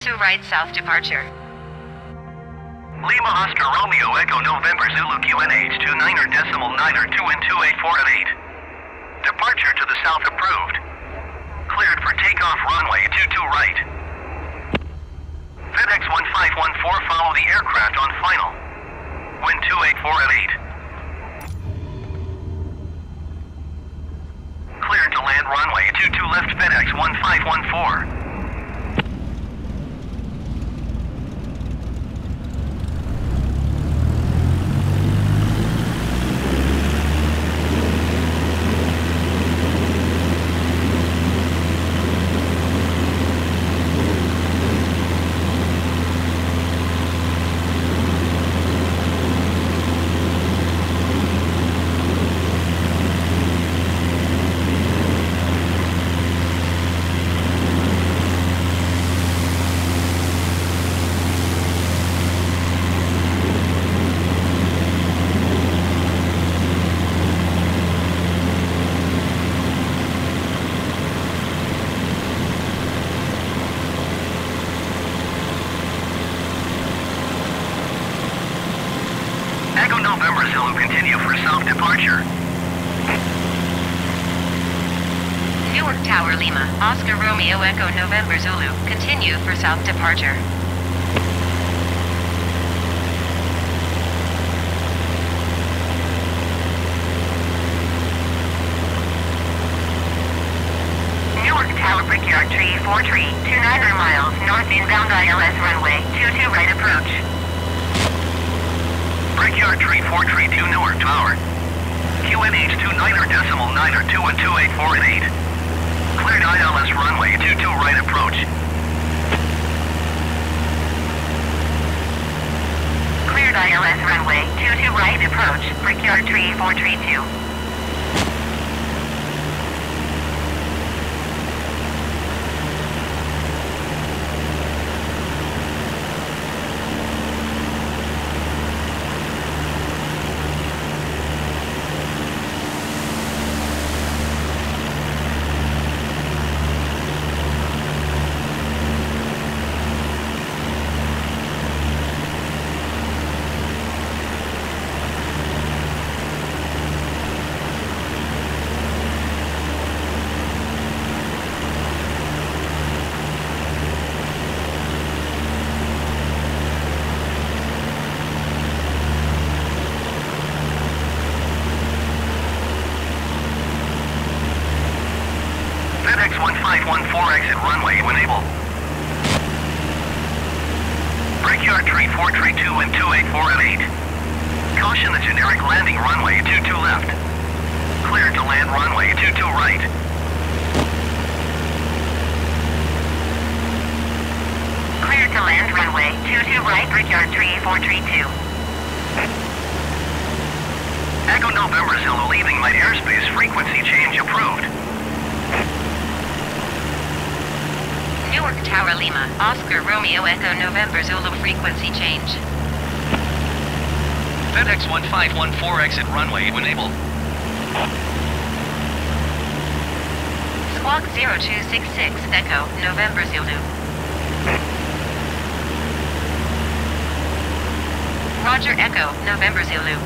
2 right south departure. Lima Oscar Romeo Echo November Zulu QNH 29.9 2 and 284 at 8. Departure to the south approved. Cleared for takeoff runway 22 right. FedEx 1514 follow the aircraft on final. Wind 284 at 8. Cleared to land runway 22 left FedEx 1514. Echo November Zulu continue for south departure. Newark Tower Lima, Oscar Romeo Echo November Zulu, continue for south departure. Newark Tower Brickyard Tree 4 Tree, 29 miles north inbound ILS runway, 22 right approach. Brickyard Tree 4 Tree 2 Newark Tower. QNH 29.9 2 and 284 at 8. Cleared ILS runway 22 right approach. Cleared ILS runway 22 right approach, Brickyard Tree 4 Tree 2. FedEx 1514 exit runway when able. Brickyard Tree 4 Tree 2 and 284 at 8. Caution the generic landing runway 22 left. Cleared to land runway 22 right. Cleared to land runway 22 right, Brickyard Tree 4 Tree 2. Echo November Zulu leaving my airspace, frequency change approved. Newark Tower Lima, Oscar Romeo Echo November Zulu frequency change. FedEx 1514 exit runway when able. Squawk 0266 Echo November Zulu. Roger Echo November Zulu.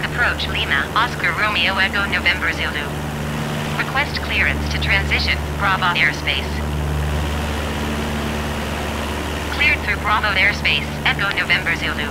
Approach Lima, Oscar Romeo Echo November Zulu. Request clearance to transition, Bravo airspace. Cleared through Bravo airspace, Echo November Zulu.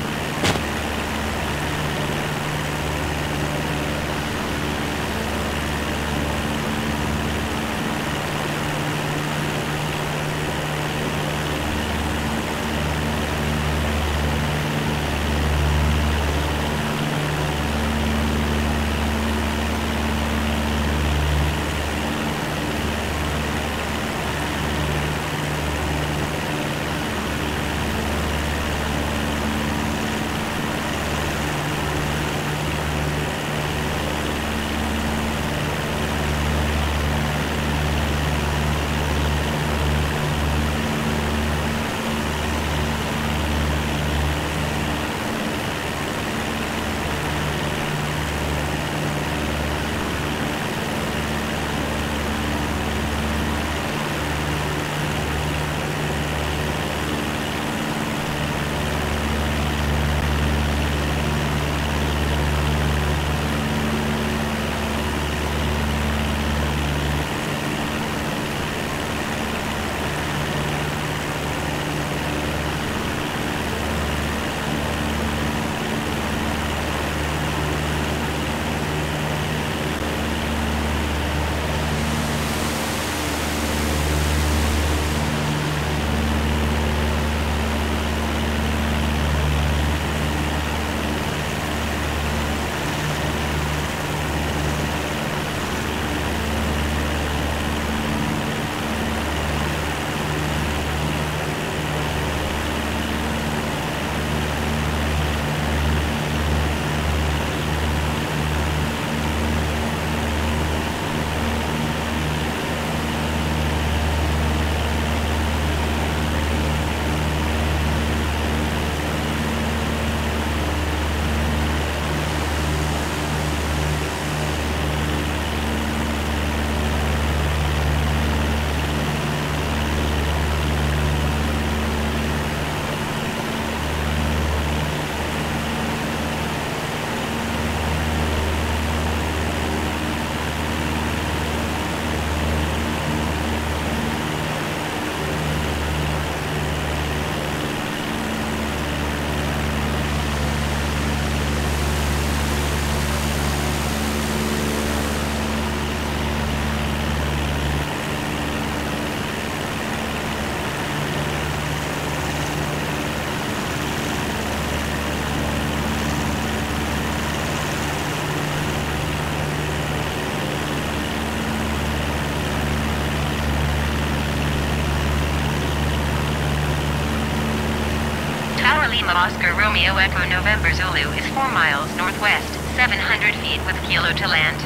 Lima Oscar Romeo Echo November Zulu is 4 miles northwest, 700 feet with Kilo to land.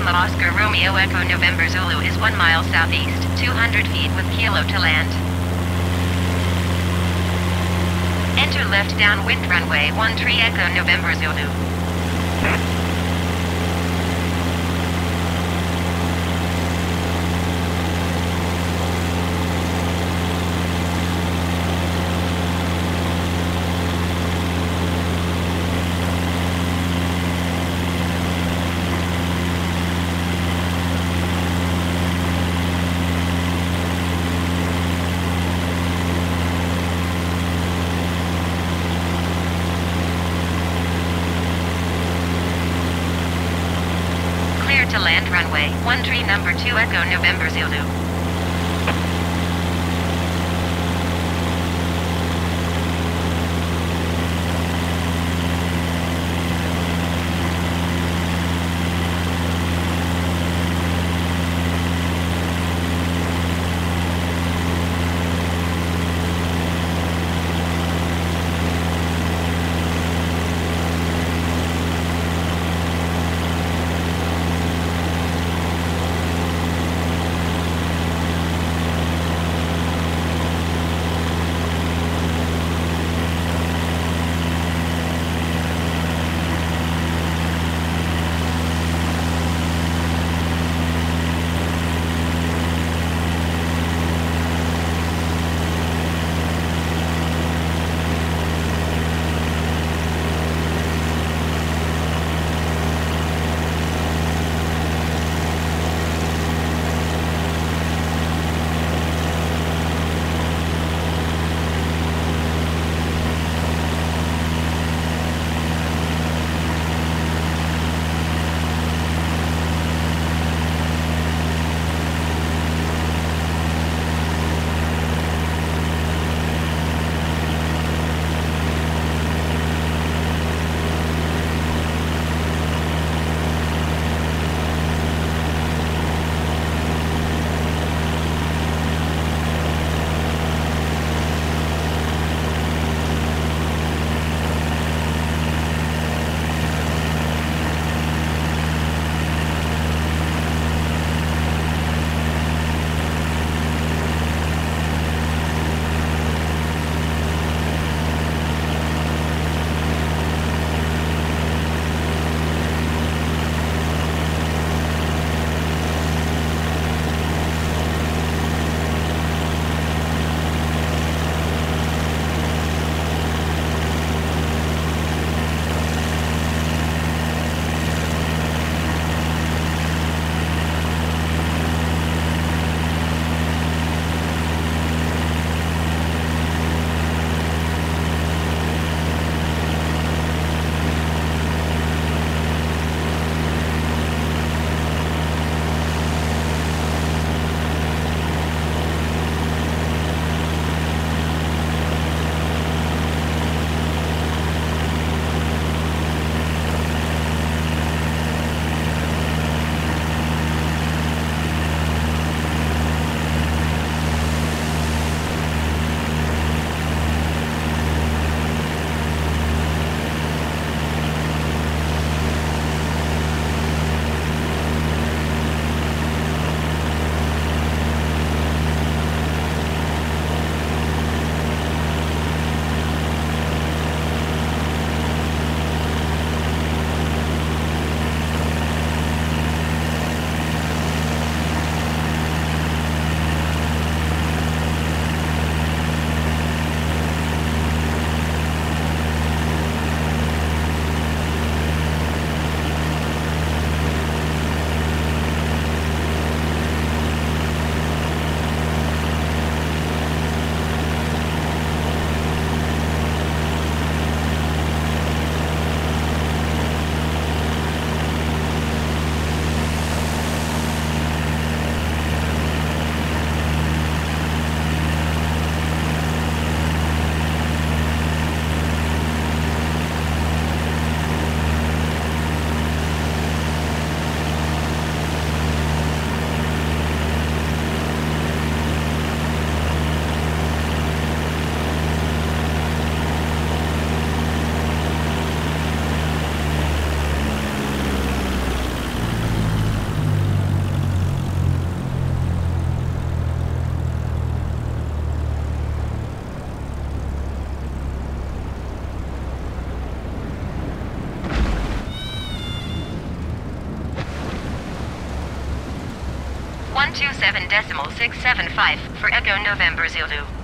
Lima Oscar Romeo Echo November Zulu is 1 mile southeast, 200 feet with kilo to land. Enter left downwind runway 13 Echo November Zulu. Clear to land runway 13 number 2 Echo November Zulu. 7.675 for Echo November Zulu.